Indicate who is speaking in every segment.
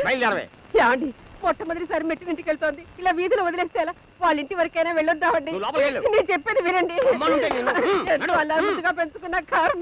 Speaker 1: ఏమండి మొట్టమొదటిసారి మెట్టినింటికి వెళ్తోంది, ఇలా వీధిలో వదిలేస్తే ఎలా? వాళ్ళ ఇంటి వరకైనా వెళ్ళొద్దామండి. నేను చెప్పేది వినండి. అలా ముందుగా పెంచుకున్న కర్మ.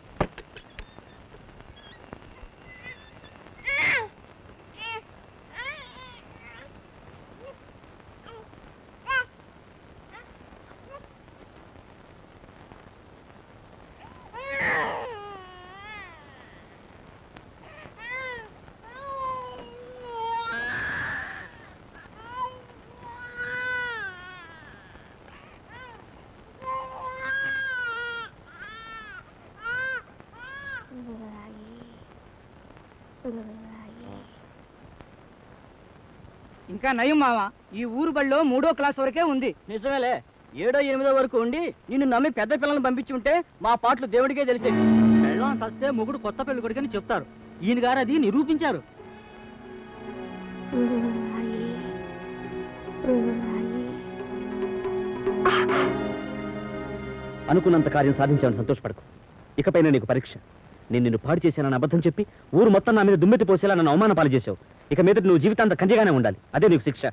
Speaker 2: ఇంకా నయం మావా, ఈ ఊరు బడిలో 3వ క్లాస్ వరకే ఉంది.
Speaker 3: నిజమేలే, 7వ 8వ వరకు ఉండి నిన్ను నమ్మి పెద్ద పిల్లల్ని పంపించి ఉంటే మా పాటలు దేవుడికే తెలిసేది. పెళ్ళం సస్తే మొగుడు కొత్త పెళ్లి కొడుకని చెప్తారు. ఈయన గారు అది నిరూపించారు.
Speaker 4: అనుకున్నంత కార్యం సాధించాలని సంతోషపడకు. ఇకపైన నీకు పరీక్ష. నేను నిన్ను పాడు చేశానని అబద్ధం చెప్పి ఊరు మొత్తం నా మీద దుమ్మెత్తి పోసేలా నన్ను అవమాన పాలు చేశావు. ఇక మీద నువ్వు జీవితాంత కంజగానే ఉండాలి. అదే నీకు శిక్ష.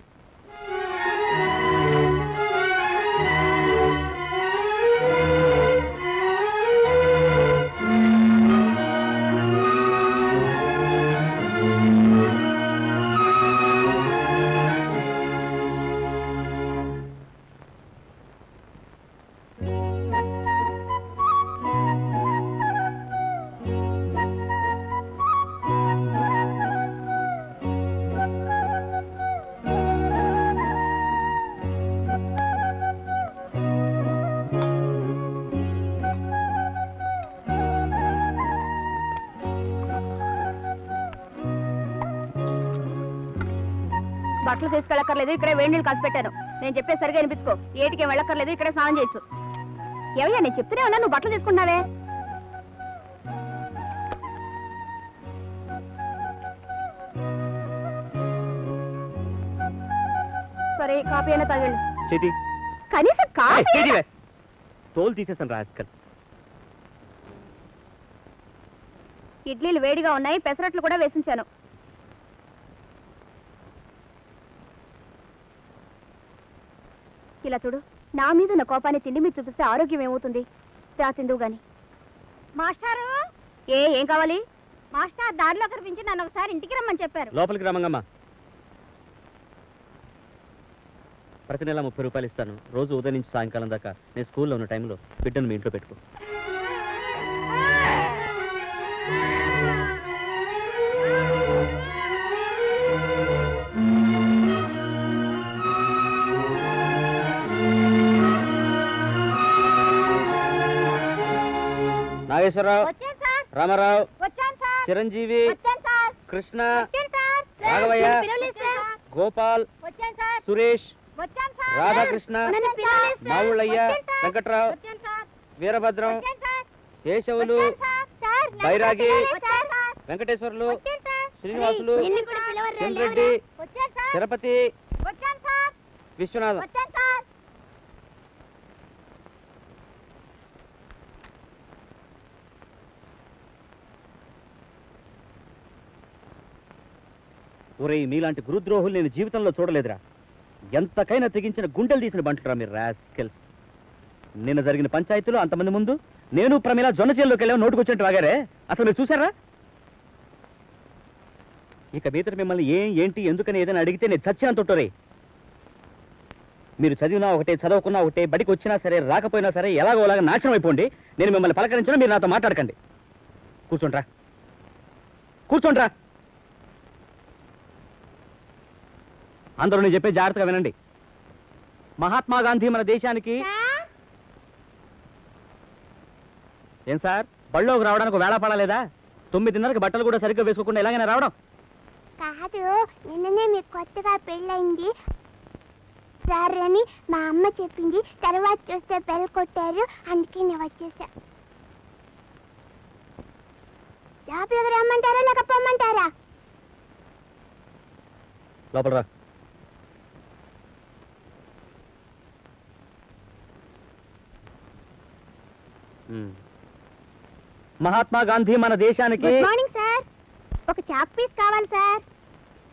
Speaker 1: బట్టలు తీసుకెళ్ళక్కర్లేదు, ఇక్కడే వేడి నీళ్ళు కాసి పెట్టాను. నేను చెప్పే సరిగా వినిపించుకో. ఏటికేం వెళ్ళక్కర్లేదు, ఇక్కడే స్నానం చేయొచ్చు. ఏవయ్యా, నేను చెప్తూనే ఉన్నా, నువ్వు బట్టలు తీసుకున్నావే. సరే, కాఫీ అయినా తాగండి. కనీసం కాఫీ.
Speaker 4: తోలు తీసేసాను రాజకల్.
Speaker 1: ఇడ్లీలు వేడిగా ఉన్నాయి, పెసరట్లు కూడా వేసించాను. ఇలా చూడు, నా మీద నా కోపాన్ని తిండి మీద చూపిస్తే ఆరోగ్యం ఏమవుతుంది? రా తిందువు గాని. మాస్టారు, ఏం కావాలి? మాస్టర్ దారిలో కనిపించి నన్ను ఒకసారి ఇంటికి రమ్మని చెప్పారు.
Speaker 4: లోపలికి రమ్మంగమ్మా. ప్రతి నెల 30 రూపాయలు ఇస్తాను. రోజు ఉదయం నుంచి సాయంకాలం దాకా నేను స్కూల్లో ఉన్న టైంలో బిడ్డను మీ ఇంట్లో పెట్టుకో. నాగేశ్వరరావు, రామారావు, చిరంజీవి, కృష్ణ, రాఘవయ్య, గోపాల్, సురేష్, రాధాకృష్ణ, మావుళ్ళయ్య, వెంకట్రావు, వీరభద్రం, కేశవులు, బైరాగి, వెంకటేశ్వర్లు, శ్రీనివాసులు, చంద్రెడ్డి, తిరుపతి, విశ్వనాథం. ఒరే, మీలాంటి గురుద్రోహులు నేను జీవితంలో చూడలేదురా. ఎంతకైనా తెగించిన గుండెలు తీసిన బంటురా మీరు రాస్కెల్స్. నిన్న జరిగిన పంచాయతీలో అంతమంది ముందు నేను ప్రమీల జొన్న చేల్లోకి వెళ్ళాము, నోటుకొచ్చినట్టు వాగారే. అసలు మీరు చూసారా? ఇక మీదట మిమ్మల్ని ఏంటి ఎందుకని ఏదైనా అడిగితే నేను చచ్చినంత తొట్టరే. మీరు చదివినా ఒకటే, చదవకున్నా ఒకటే, బడికి వచ్చినా సరే రాకపోయినా సరే ఎలాగోలాగా నాశనం అయిపోండి. నేను మిమ్మల్ని పలకరించినా మీరు నాతో మాట్లాడకండి. కూర్చోండ్రా, కూర్చోండ్రా. అందరూ నేను చెప్పే జాగ్రత్తగా వినండి. మహాత్మా గాంధీ మన దేశానికి ఏం సార్ బళ్ళోకి రావడానికి వేళ పడలేదా? 9:30కి బట్టలు కూడా సరిగ్గా వేసుకోకుండా ఎలాగైనా రావడం?
Speaker 5: కాదు, నిన్ననే మీకు కొత్తగా పెళ్ళయింది సార్ అని మా అమ్మ చెప్పింది. తర్వాత చూస్తే బెల్ కొట్టారు, అందుకే నేను వచ్చేసా. లోపలికి రమ్మంటారా లేక పొమ్మంటారా?
Speaker 4: లోపల రా. మహాత్మా గాంధీ మన దేశానికి.
Speaker 5: Good morning sir. ఒక చాక్ పీస్ కావాలి సార్.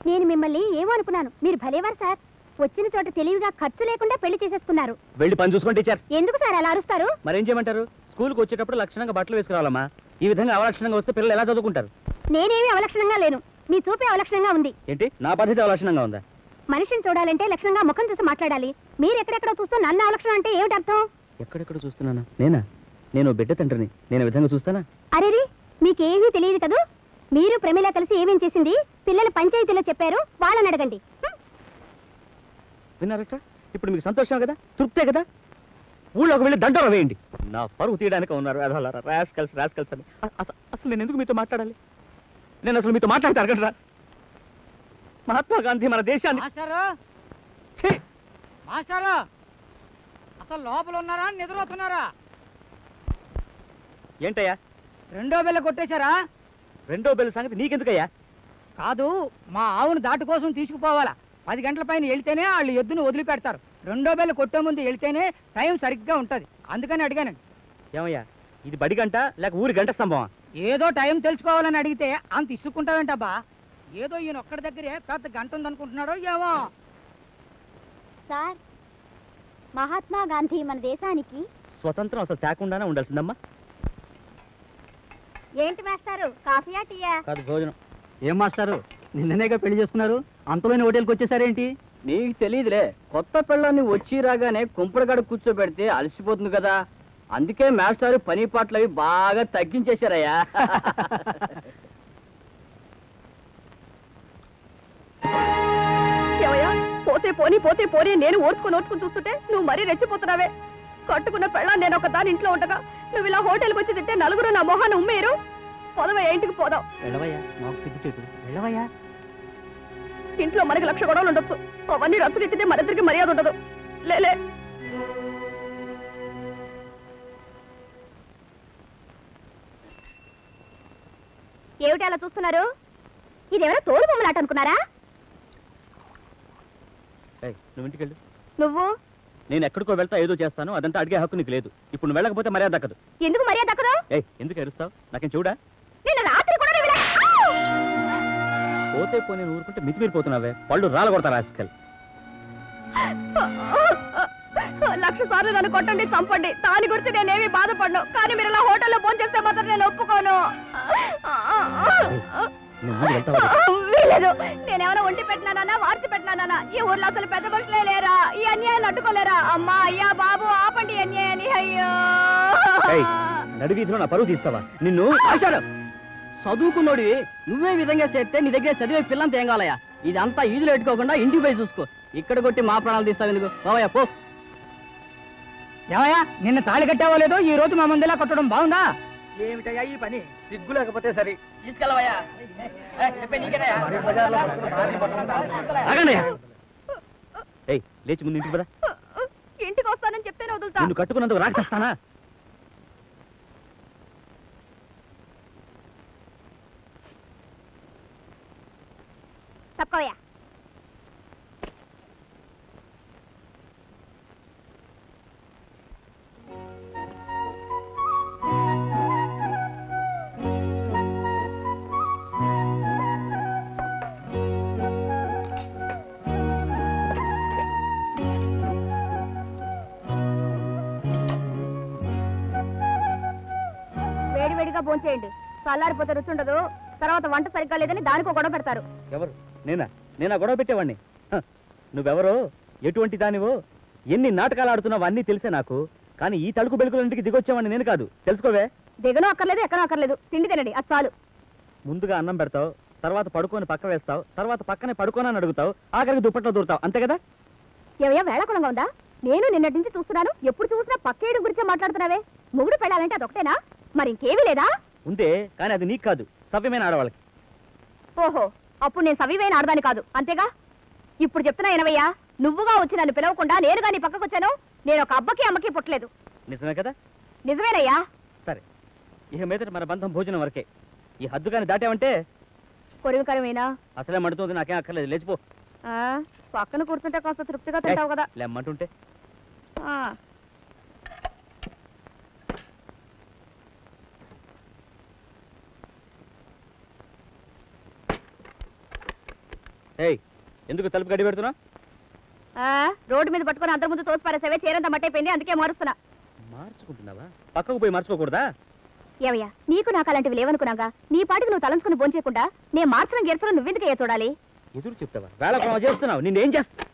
Speaker 1: నేను మిమ్మల్ని ఏమనుకున్నాను, మీరు భలేవారు సార్. వచ్చిన చోట తెలివిగా ఖర్చు లేకుండా పెళ్లి చేసేసుకున్నారు.
Speaker 4: వెళ్ళి పని చూసుకోండి టీచర్.
Speaker 1: ఎందుకు సార్ అలా అరుస్తారు?
Speaker 4: మరేం చేయమంటారు? స్కూల్కి వచ్చేటప్పుడు లక్షణంగా బట్టలు వేసుకురావాలమ్మా. ఈ విధంగా అవలక్షణంగా వస్తే పిల్లలు ఎలా చదువుకుంటారు?
Speaker 1: నేనేమి అవలక్షణంగా లేను, మీ చూపే అవలక్షణంగా ఉంది.
Speaker 4: ఏంటి నా పద్ధతి అవలక్షణంగా ఉందా?
Speaker 1: మనిషిని చూడాలంటే లక్షణంగా ముఖం చూసి మాట్లాడాలి. మీరు ఎక్కడెక్కడ చూస్తూ నన్ను అవలక్షణం అంటే ఏమిటి అర్థం?
Speaker 4: ఎక్కడెక్కడ చూస్తున్నానా? నేను బిడ్డ తండ్రిని, నేను ఈ విధంగా చూస్తానా?
Speaker 1: అరేరి, మీకేమీ తెలియదు కదూ. మీరు ప్రమిళ కలిసి ఏమేం చేసింది పిల్లలు పంచాయతీలో చెప్పారు, వాళ్ళని అడగండి.
Speaker 4: విన్నారట? ఇప్పుడు మీకు సంతోషం కదా, తృప్తే కదా? ఊళ్ళోకి వెళ్ళి దండోరా వేయండి. నా పరువు తీయడానికి ఉన్నారు రాస్కల్స్ అని. అసలు నేను ఎందుకు మీతో మాట్లాడాలి? నేను అసలు మీతో మాట్లాడితే అడగడరా? మహాత్మా గాంధీ మన దేశాన్ని...
Speaker 2: మాస్టారు అసలు లోపల ఉన్నారా, నిద్రపోతున్నారా?
Speaker 4: ఏంటయ్యా
Speaker 2: రెండో బెల్ల కొట్టేశారా?
Speaker 4: రెండో బెల్ సంగతి నీకెందుకయ్యా?
Speaker 2: కాదు, మా ఆవును దాటు కోసం తీసుకుపోవాలా. 10 గంటల పైన వెళ్తేనే వాళ్ళు ఎద్దును వదిలిపెడతారు. రెండో బెల్ల కొట్టే ముందు వెళ్తేనే టైం సరిగ్గా ఉంటది. అందుకని అడిగానండి.
Speaker 4: ఏమయ్యా, ఇది బడి గంట లేక ఊరి గంట స్తంభమా?
Speaker 2: ఏదో టైం తెలుసుకోవాలని అడిగితే అంత ఇసుక్కుంటావేంటబ్బా? ఏదో ఈయన ఒక్కడి దగ్గరే పెద్ద గంట ఉందనుకుంటున్నాడో ఏమో.
Speaker 1: సార్, మహాత్మా గాంధీ మన దేశానికి...
Speaker 4: స్వతంత్రం అసలు తేకుండానే ఉండాల్సిందమ్మా.
Speaker 1: ఏంటి మాస్టారు, కాఫీయా టీయా?
Speaker 4: కాదు, భోజనం.
Speaker 3: ఏం మాస్టారు, నిన్ననేగా పెళ్లి చేసుకున్నారు, అంతలోనే హోటల్కి వచ్చేసారేంటి? నీకు తెలియదులే, కొత్త పిల్లని వచ్చి రాగానే కుంపడగడ కూర్చోబెడితే అలసిపోతుంది కదా, అందుకే మాస్టారు పని పాటలు అవి బాగా తగ్గించేశారయ్యా.
Speaker 1: పోతే పోనీ నేను ఓర్చుకుని చూస్తుంటే నువ్వు మరీ రెచ్చిపోతున్నావే. కట్టుకున్న పెళ్ళ నేను ఒక దాని ఇంట్లో ఉండగా నువ్వు ఇలా హోటల్కి వచ్చి తింటే నలుగురు నా మొహాన్ని ఉమ్మేరు. పొదవయ్యా, ఇంటికి పోదాం.
Speaker 4: వెళ్ళవయ్యా, మాకు సిగ్గుచేటు. వెళ్ళవయ్యా.
Speaker 1: ఇంట్లో మనకి 1,00,000 గొడవలు ఉండొచ్చు, అవన్నీ రచ్చగెత్తితే మరిద్దరికి మర్యాద ఉండదు. లేలే. ఏమిటి అలా చూస్తున్నారు? ఇదేమైనా తోలు బొమ్మలాట అనుకున్నారా?
Speaker 4: నువ్వు ఇంటికి వెళ్ళు.
Speaker 1: నువ్వు?
Speaker 4: నేను ఎక్కడికో వెళ్తా, ఏదో చేస్తాను, అదంతా అడిగే హక్కు నీకు లేదు. ఇప్పుడు నువ్వు వెళ్ళకపోతే మర్యాద దక్కదు.
Speaker 1: ఎందుకు మర్యాద దక్కదు?
Speaker 4: ఎందుకు ఎరుస్తావు? నాకేం చూడా?
Speaker 1: నిన్న రాత్రి కూడా
Speaker 4: పోతే పోనీ నువ్వు ఊరుకుంటే మితిమీరిపోతున్నావే. పళ్ళు రాలు కొడతారు రాస్కల్.
Speaker 1: 1,00,000 సార్లు నన్ను కొట్టండి, చంపండి, దాని గురించి నేనేమీ బాధపడను. కానీ మీరు ఇలా హోటల్లో ఫోన్ చేస్తే మాత్రం నేను ఒప్పుకోను. వీలేదు, నేనేమైనా ఒంటి పెట్టినానా, వార్చి పెట్టినానా? ఈ ఊర్లో అసలు పెద్ద మనుషులే లేరా? ఈ అన్యాయాన్ని అడ్డుకోలేరా? అమ్మా, అయ్యా, బాబు, ఆపండి అన్యాయాన్ని. అయ్యో,
Speaker 4: నడివీధిలో నా పరువు తీస్తావా? నిన్ను
Speaker 3: చదువుకున్నోడి నువ్వే విధంగా చేస్తే నీ దగ్గర చదివే పిల్లంత ఏం కావాలయ్యా? ఇదంతా ఈదులు పెట్టుకోకుండా ఇంటికి పోయి చూసుకో. ఇక్కడ కొట్టి మా ప్రాణాలు తీస్తావు ఎందుకు? బావయ్యా పో.
Speaker 2: ఏమయ్యా, నిన్న తాళి కట్టావో లేదో, ఈ రోజు మా ముందులా కొట్టడం బాగుందా?
Speaker 3: ఏమిటయ్యా ఈ పని? సిగ్గు లేకపోతే సరే తీసుకెళ్ళవయ్యా.
Speaker 4: లేచి ముందు ఇంటికి పద.
Speaker 1: ఇంటికి వస్తానని చెప్తేనే వదులుతా.
Speaker 4: నిన్ను కట్టుకున్నందుకు రాక్షస్తానా?
Speaker 1: తప్పవయ్యా. వేడివేడిగా భోంచేయండి, చల్లారిపోతే రుచి ఉండదు. తర్వాత వంట సరిగ్గా లేదని దానికో గొడవ పెడతారు.
Speaker 4: ఎవరు? నేనా గొడవ పెట్టేవాడిని? నువ్వెవరో, ఎటువంటి దానివో, ఎన్ని నాటకాలు ఆడుతున్నావు అన్నీ తెలిసే నాకు. కానీ ఈ తలుకు బెలుకులంటికి దిగొచ్చేవాడిని నేను కాదు, తెలుసుకోవే.
Speaker 1: దిగను అక్కర్లేదు, ఎక్కనో అక్కర్లేదు, తిండి తినండి, అది చాలు.
Speaker 4: ముందుగా అన్నం పెడతావు, తర్వాత పడుకొని పక్క వేస్తావు, తర్వాత పక్కనే పడుకోనని అడుగుతావు, ఆఖరికి దుప్పట్లో దూరుతావు, అంతే కదా?
Speaker 1: ఏవయ్యా, వేళకులంగా ఉందా? నేను నిన్నటి నుంచి చూస్తున్నాను, ఎప్పుడు చూసినా పక్కేయడం గురించే మాట్లాడుతున్నావే. మొగుడు పెళ్ళాలంటే అదొకటేనా? మరి ఇంకేమీ లేదా?
Speaker 4: ఉందే, కానీ అది నీకు కాదు, సవ్యమైన ఆడవాళ్ళకి.
Speaker 1: ఓహో, అప్పుడు నేను సవివైన ఆడదాని కాదు, అంతేగా? ఇప్పుడు చెప్తున్నా వినవయ్యా, నువ్వుగా వచ్చి నన్ను పిలవకుండా నేరుగా నీ పక్కకు వచ్చాను. నేను ఒక అబ్బకి అమ్మకి పుట్టలేదు.
Speaker 4: నిజమే కదా?
Speaker 1: నిజమేనయ్యా.
Speaker 4: సరే, ఇక మీదట మన బంధం భోజనం వరకే. ఈ హద్దు కానీ దాటావంటే
Speaker 1: కొరివికరమేనా?
Speaker 4: అసలే మండుతుంది, నాకేం అక్కర్లేదు, లేచిపో.
Speaker 1: పక్కన కూర్చుంటే కాస్త తృప్తిగా తింటావు కదా.
Speaker 4: లేమ్మంటుంటే. ఏయ్ ఎందుకు తలుపు గడి పెడుతున్నా?
Speaker 1: రోడ్డు మీద పట్టుకొని అందరి ముందు తోసిపారేసేవే, చీరంతా మట్టయిపోయింది, అందుకే మారుస్తున్నా.
Speaker 4: మార్చుకుంటున్నావా? పక్కకు పోయి మార్చుకోకూడదా?
Speaker 1: ఏవయ్యా, నీకు నాకు అలాంటివి లేవనుకున్నాగా నీ పాటికి నువ్వు తలంచుకుని భోంచేయకుండా నేను మార్చడం గెరచడం నువ్వెందుకయ్యా చూడాలి?
Speaker 4: ఎదురు చెప్తావా? వేళ చేస్తున్నావు, నిన్నేం చేస్తా?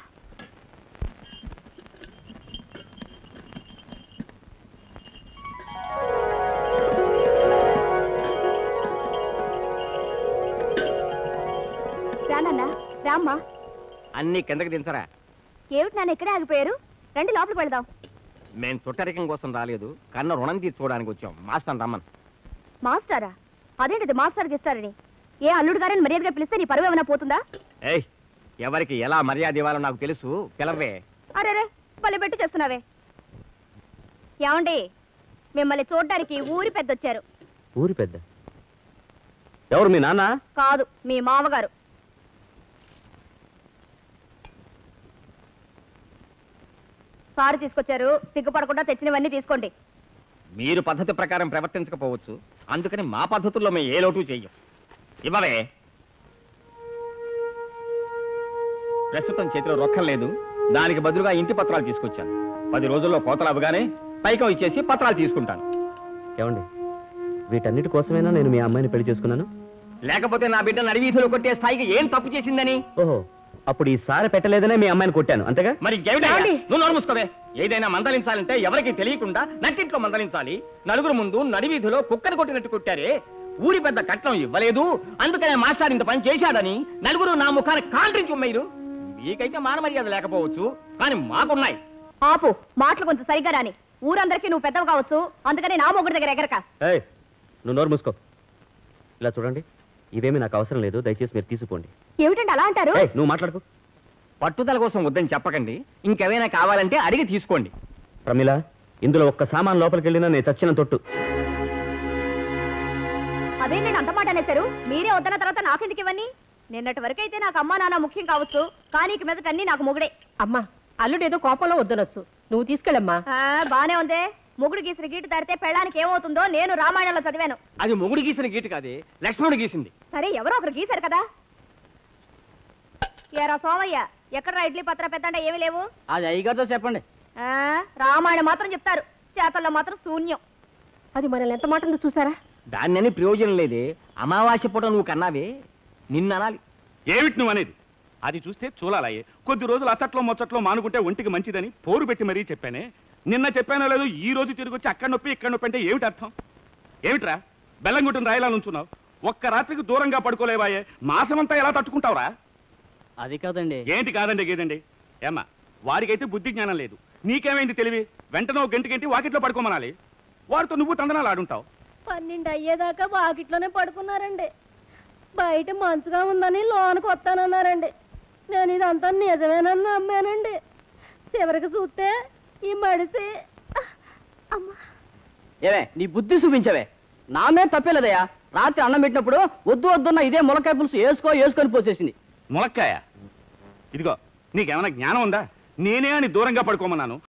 Speaker 1: రానన్నా, రామ్మా.
Speaker 6: అన్ని కిందకి దించరా.
Speaker 1: ఏమిటి నాన్న ఇక్కడే ఆగిపోయారు? రండి లోపలికి వెళదాం.
Speaker 6: మేం చుట్టరికం కోసం రాలేదు, కన్న రుణం తీర్చుకోవడానికి వచ్చాం. మాస్టర్ రమ్మన్.
Speaker 1: మాస్టారా? అదేంటిది మాస్టర్కి ఇస్తారని? ఏ అల్లుడు గారని మర్యాదగా పిలిస్తే నీ పరువు ఏమైనా పోతుందా?
Speaker 6: ఏయ్, ఎవరికి ఎలా మర్యాద ఇవ్వాలో నాకు తెలుసు, పిలవే.
Speaker 1: అరే పల్లె పెట్టి చేస్తున్నావే. ఏమండి, మిమ్మల్ని చూడ్డానికి ఊరి పెద్ద వచ్చారు.
Speaker 4: ఊరి పెద్ద ఎవరు? మీ నాన్న?
Speaker 1: కాదు, మీ మామగారు. సారి తీసుకొచ్చారు, సిగ్గుపడకుండా తెచ్చినవన్నీ తీసుకోండి.
Speaker 6: మీరు పద్ధతి ప్రకారం ప్రవర్తించకపోవచ్చు, అందుకని మా పద్ధతుల్లో మేము ఏ లోటు చెయ్యం. ఇవ్వవే. ప్రస్తుతం చేతిలో రొక్కం లేదు, దానికి బదులుగా ఇంటి పత్రాలు తీసుకొచ్చాను. 10 రోజుల్లో కోతలు అవగానే పైకం ఇచ్చేసి పత్రాలు తీసుకుంటాను.
Speaker 4: ఏమండి, వీటన్నిటి కోసమైనా నేను మీ అమ్మాయిని పెళ్లి చేసుకున్నాను?
Speaker 6: లేకపోతే నా బిడ్డ నడివీధిలో కొట్టే స్థాయికి ఏం తప్పు చేసిందని?
Speaker 4: ఓహో, అప్పుడు ఈ సారి పెట్టలేదనే మీ అమ్మాయిని కొట్టాను, అంతేగా?
Speaker 6: మరి నువ్వు నోరు మూసుకోవే. ఏదైనా మందలించాలంటే ఎవరికి తెలియకుండా నట్టింట్లో మందలించాలి. నలుగురు ముందు నడివీధిలో కుక్కను కొట్టినట్టు కొట్టారే. ఊరి పెద్ద కట్నం ఇవ్వలేదు, అందుకనే మాస్టర్ ఇంత పని చేశాడని నలుగురు నా ముఖాన్ని కాంట్రించి ఉమ్మేరు. మీకైతే మానమర్యాద లేకపోవచ్చు, కానీ మాకున్నాయి.
Speaker 1: ఆపు, మాటలు కొంచెం సరిగా రాని. ఊరందరికీ నువ్వు పెద్దవి కావచ్చు, అందుకని నా మొగుడి దగ్గర ఎగరక.
Speaker 4: ఏయ్, నువ్వు నోరు మూసుకో. ఇలా చూడండి, ఇవేమీ నాకు అవసరం లేదు, దయచేసి మీరు తీసుకోండి.
Speaker 1: ఏమిటండి అలా అంటారు?
Speaker 4: ఏయ్, నువ్వు మాట్లాడుకో.
Speaker 6: పట్టుదల కోసం వద్దని చెప్పకండి, ఇంకేమైనా కావాలంటే అడిగి తీసుకోండి.
Speaker 4: ప్రమిళ, ఇందులో ఒక్క సామాన్ లోపలికి వెళ్ళినా నేను చచ్చిన తొట్టు.
Speaker 1: అదే నేను అంత మాట అనేశారు, మీరే వద్దన్న తర్వాత నాకెందుకు ఇవన్నీ? నిన్నటి వరకైతే నాకు అమ్మా నాన్న ముఖ్యం కావచ్చు, కానీ ఇక మీదట అన్నీ నాకు మొగుడే.
Speaker 7: అమ్మా, అల్లుడేదో కోపంలో వద్దనొచ్చు, నువ్వు తీసుకెళ్ళమ్మా.
Speaker 1: బానే ఉందే. మొగుడు గీసిన గీటు దాడితే పెళ్ళానికి ఏమవుతుందో నేను రామాయణంలో చదివాను.
Speaker 6: అది మొగుడు గీసిన గీటు కాదే, లక్ష్మణుడు గీసింది.
Speaker 1: సరే, ఎవరో ఒకరు గీశారు కదా. ఏరా సోమయ్య, ఎక్కడ ఇడ్లీ పత్ర పెద్ద అంటే ఏమీ లేవు?
Speaker 3: అది అయ్యగారితో చెప్పండి.
Speaker 1: రామాయణం మాత్రం చెప్తారు, చేతల్లో మాత్రం శూన్యం.
Speaker 7: అది మనల్ని ఎంత మాటందో చూసారా?
Speaker 6: దాన్ని ప్రయోజనం లేదే. అమావాస్య పూట నువ్వు కన్నావే, నిన్ననాలి.
Speaker 8: ఏమిటి నువ్వు అనేది? అది చూస్తే చూలాలయ్యే. కొద్ది రోజులు అచ్చట్లో మొచ్చట్లో మానుకుంటే ఒంటికి మంచిదని పోరు పెట్టి మరీ చెప్పానే. నిన్న చెప్పానో లేదు, ఈ రోజు తిరిగి వచ్చి అక్కడ నొప్పి ఇక్కడ నొప్పి అంటే ఏమిటి అర్థం? ఏమిట్రా బెల్లం గుట్టును రాయలా నుంచున్నావు? ఒక్క రాత్రికి దూరంగా పడుకోలేవాయే, మాసమంతా ఎలా తట్టుకుంటావురా?
Speaker 3: అది కాదండి.
Speaker 8: ఏంటి కాదండి గేదండి? ఏమ్మా, వాడికైతే బుద్ధి జ్ఞానం లేదు, నీకేమైంది తెలివి? వెంటనే ఒక గంటకి వాకిట్లో పడుకోమనాలి. వాడితో నువ్వు తందనాలు ఆడుంటావు.
Speaker 7: 12 అయ్యేదాకా వాకిట్లోనే పడుకున్నారండి. బయట మంచుగా ఉందని లోనికి వస్తానన్నారండి. నేను ఇదంతా నిజమేనని నమ్మానండి. చివరికి చూస్తే ఈ మడిసి అమ్మా.
Speaker 3: ఏవే, నీ బుద్ధి చూపించవే. నా మీద తప్పేలేదయ్యా. రాత్రి అన్నం పెట్టినప్పుడు వద్దు వద్దున్న ఇదే ములక్కాయ పులుసు వేసుకొని పోసేసింది.
Speaker 8: ములక్కాయ? ఇదిగో, నీకేమైనా జ్ఞానం ఉందా? నేనే అని దూరంగా పడుకోమన్నాను.